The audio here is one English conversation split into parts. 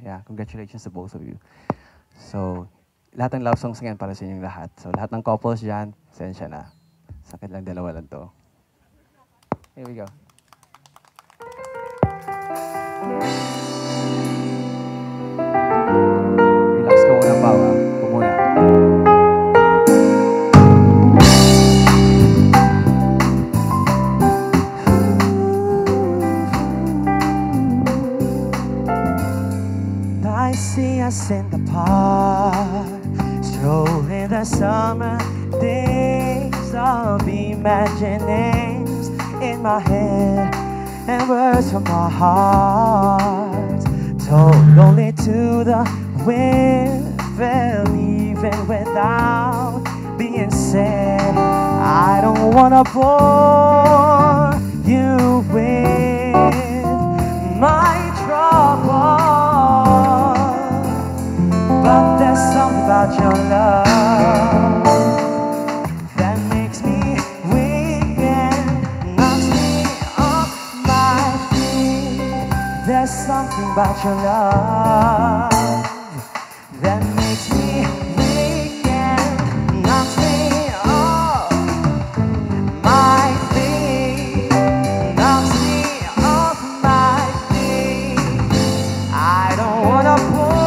Yeah, congratulations to both of you. So, lahat ng love songs ngayon para sa inyong lahat. So, lahat ng couples dyan, sensya na. Sakit lang, dalawa lang to. Here we go. Relax ka muna, Pao. Huwag muna. I see us in the park, strolling the summer days of imaginings in my head and words from my heart, told only to the wind, fell even without being said. I don't wanna bore you with my trouble, but there's something about your love that makes me weak and knocks me off my feet. There's something about your love that makes me weak and knocks me off my feet. Knocks me off my feet. I don't wanna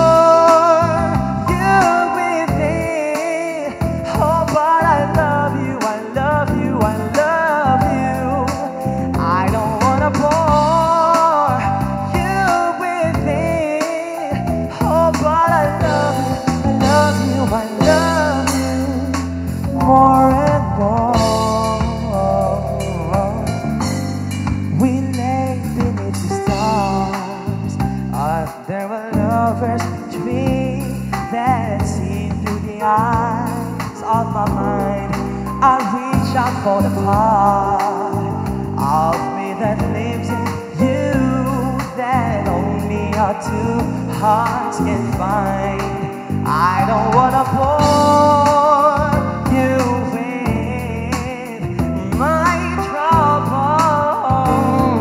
of my mind. I reach out for the part of me that lives in you, that only our two hearts can find. I don't wanna bore you with my trouble,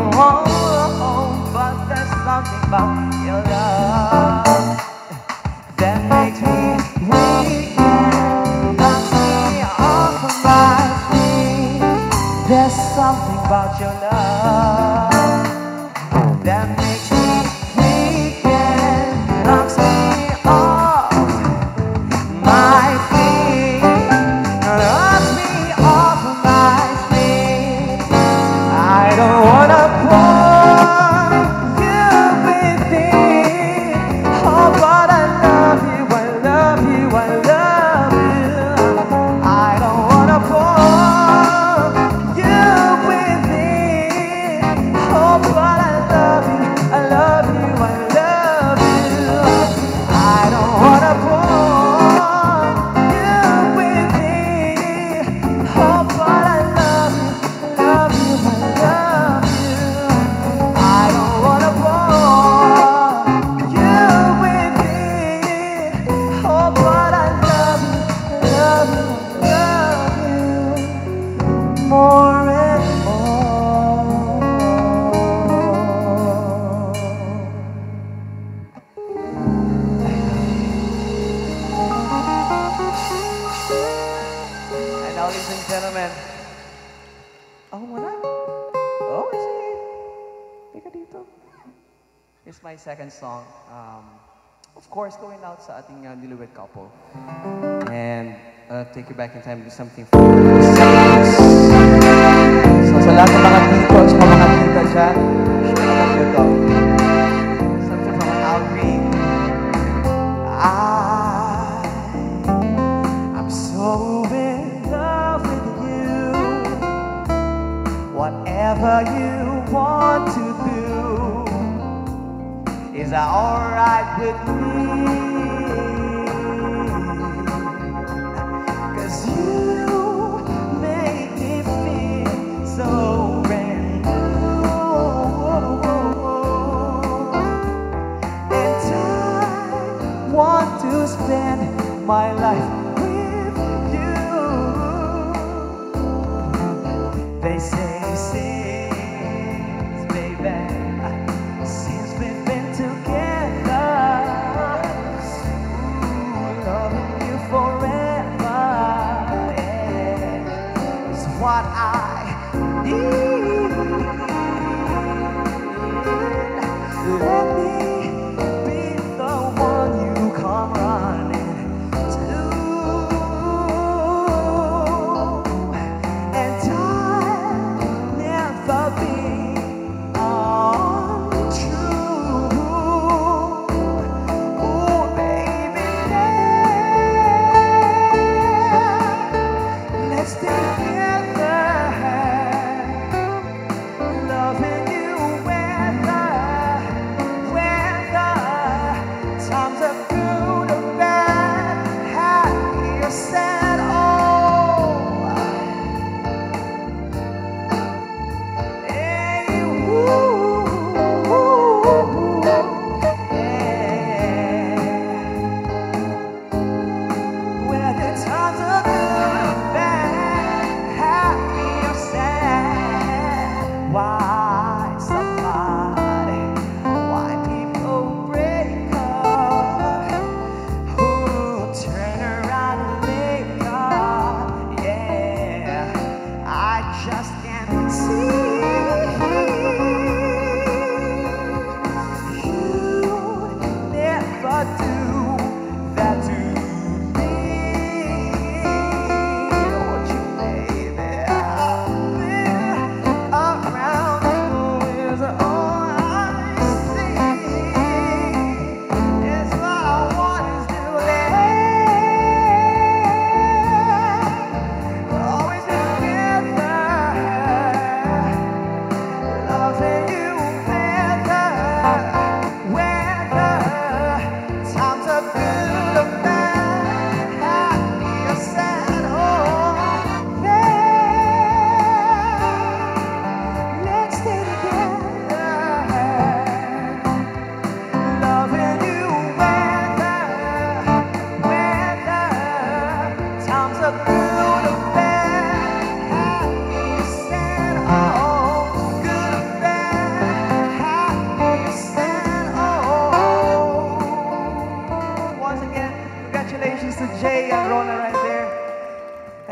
but there's something about your love that makes me weak. There's something about your love that makes me weak and knocks me off my feet. Knocks me off my feet. I don't wanna bore you with it. Oh, but I love you, I love you, I love you. I don't wanna bore gentlemen. Oh, wala. Oh, I see. Ika dito. It's my second song. Of course, going out sa ating newlywed couple. And take you back in time to something from the 70s. So sa lahat ng mga tito at mga tita dyan, sure naman nyo to. Something from Al Green. I'm so in love with you. Whatever you want to do, is that alright with me? 'Cause you make me feel so brand new. And I want to spend my life with you. They say since, baby, since we've been together,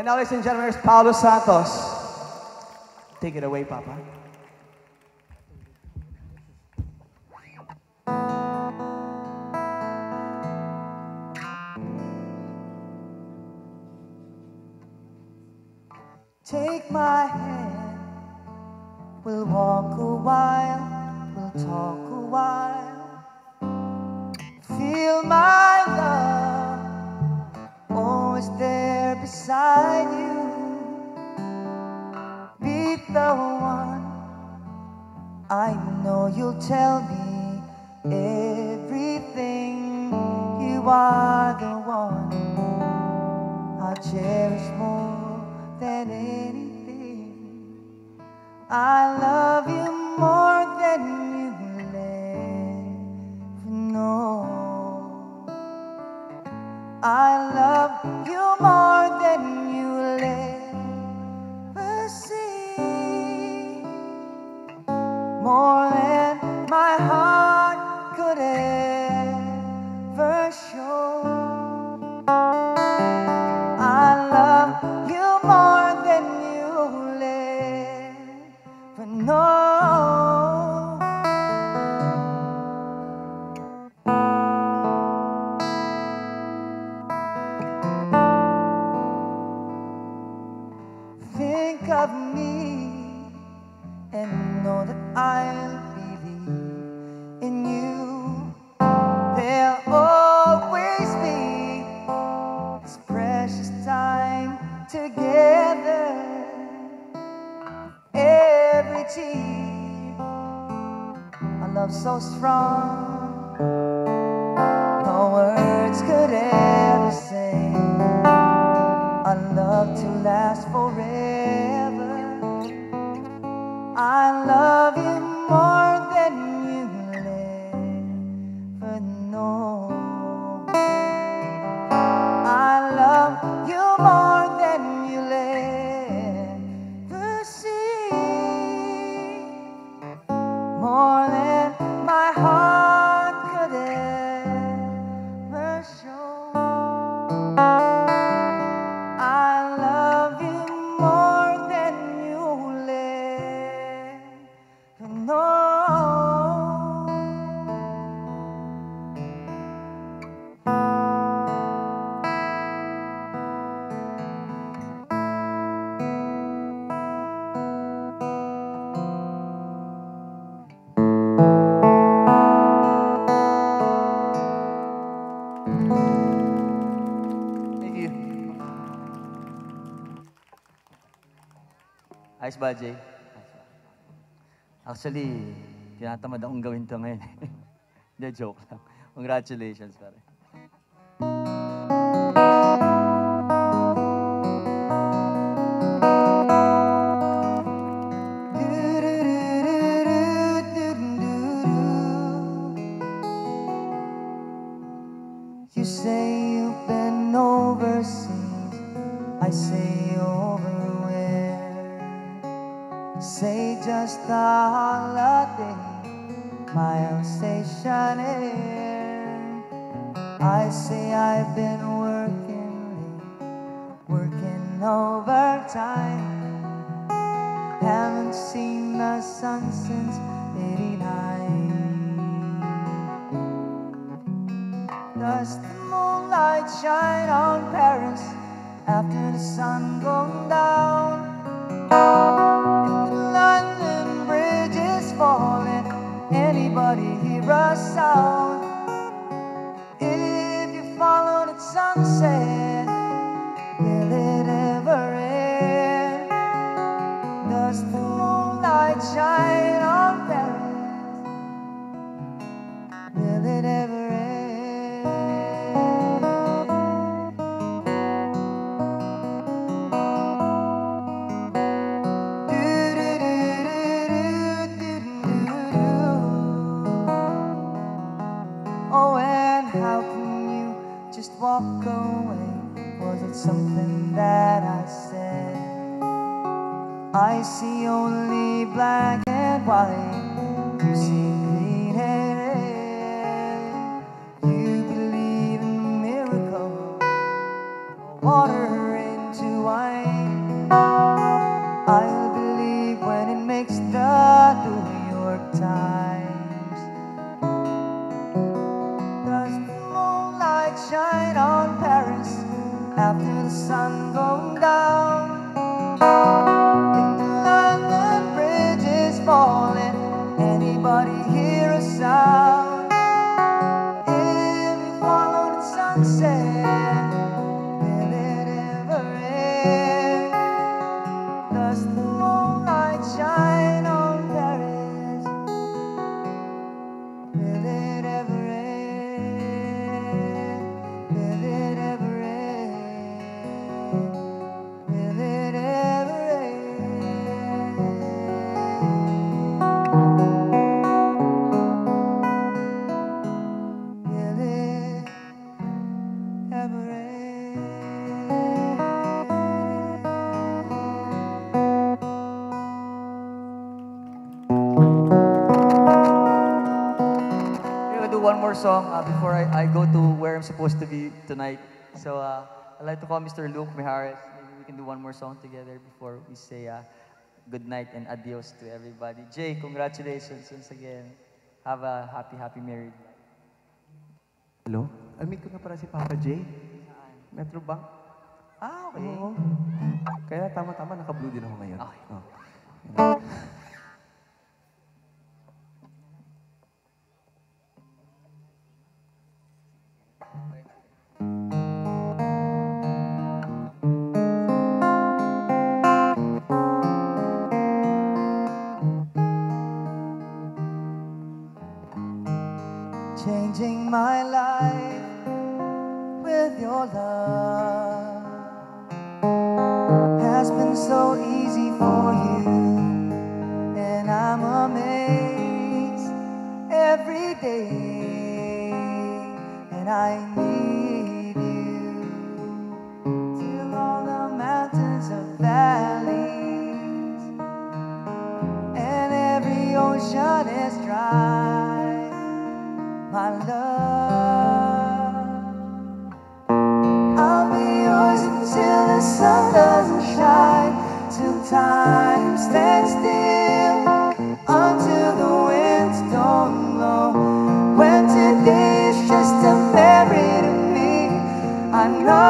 now, ladies and gentlemen, here's Paulo Santos. Take it away, Papa. Take my hand, we'll walk a while, we'll talk a while. Feel my love, always there beside you. Be the one, I know you'll tell me everything. You are the one I'll cherish more than anything. I love you more than you'll ever know. I love you more than you'll ever see, more than my heart could ever show. I love you more than you'll ever know. Think of me and know that I'll believe in you. There'll always be this precious time together. Every tear, a love so strong, no words could ever say. A love to last forever. I love you more than you'll ever know. I love you more than you'll ever see, more than my heart could ever show. I love you more than you'll ever know. Thank you. Ayos ba, Jay? Actually, tinatamad akong gawin to ngayon. Hindi, joke lang. Congratulations, pare. You say you've been overseas, I say over where? Say just a holiday, my Alsatian air. I say I've been working late, working overtime. Haven't seen the sun since '89. Does the moonlight shine on Paris after the sun goes down? If the London Bridge is falling, anybody hear a sound? If you follow the sunset, will it ever end? Does the moonlight shine on Paris? Will it ever end? Oh, and how can you just walk away? Was it something that I said? I see only black and white. You see green and red. You believe in miracles, water into wine. shine on Paris after the sun going down. If the London Bridge is falling, anybody hear a sound? If you follow the sunset, will it ever end? Does the moonlight shine on Paris? Will it ever end? Will it ever end? Will it ever end? Will it ever end? We're gonna do one more song before I go to where I'm supposed to be tonight. So I'd like to call Mr. Luke Mijares. Maybe we can do one more song together before we say good night and adios to everybody. Jay, congratulations once again. Have a happy, happy married life. Hello? Meet ko na pala si Papa J. Metro Bank. Ah, okay. Oo. Kaya tama-tama, naka-blue din ako ngayon. Okay. Oh. Changing my life with your love has been so easy for you, and I'm amazed every day, and I need you till all the mountains are valleys and every ocean is dry. My love, I'll be yours until the sun doesn't shine, till time stands still, until the winds don't blow. When today is just a memory to me, I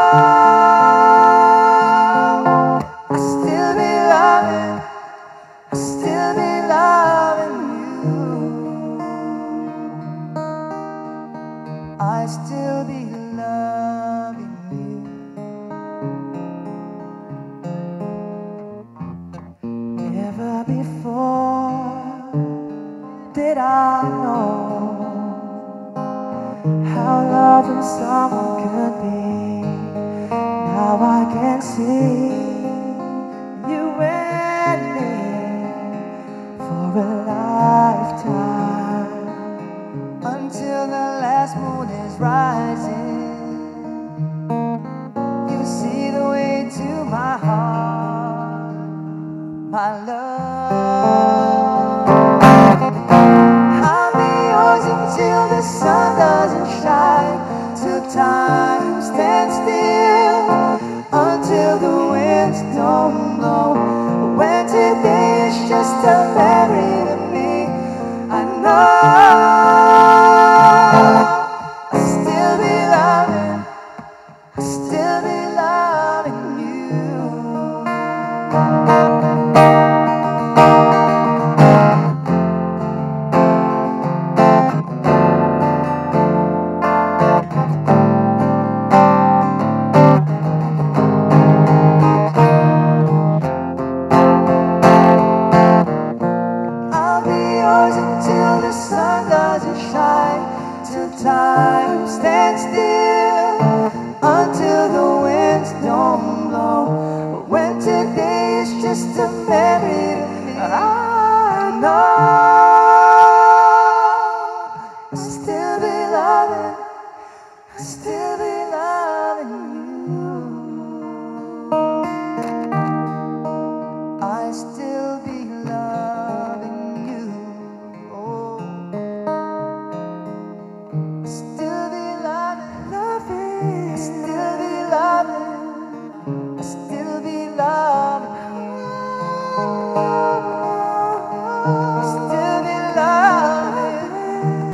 know I'll still be loving, I'll still be loving you. I still be loving you. Never before did I know how loving someone could be. Now I can see you and me for a lifetime, until the last moon is rising. You see the way to my heart, my love. I'll be yours until the sun doesn't shine, till time stands still, until the winds don't blow. When today is just a memory to me, I know I'll still be loving, I'll still be loving you.